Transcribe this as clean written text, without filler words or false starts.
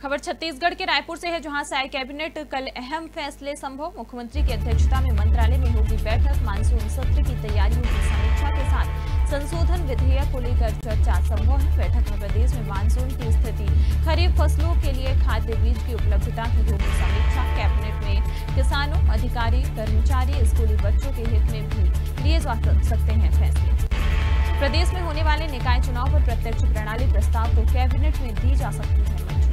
खबर छत्तीसगढ़ के रायपुर से है, जहां साय कैबिनेट कल अहम फैसले संभव। मुख्यमंत्री की अध्यक्षता में मंत्रालय में होगी बैठक। मानसून सत्र की तैयारियों की समीक्षा के साथ संशोधन विधेयक को लेकर चर्चा संभव है। बैठक में प्रदेश में मानसून की स्थिति, खरीफ फसलों के लिए खाद्य बीज की उपलब्धता की होगी समीक्षा। कैबिनेट में किसानों, अधिकारी, कर्मचारी, स्कूली बच्चों के हित में भी लिए जा सकते हैं फैसले। प्रदेश में होने वाले निकाय चुनाव पर प्रत्यक्ष प्रणाली प्रस्ताव को कैबिनेट में दी जा सकती है मंजूरी।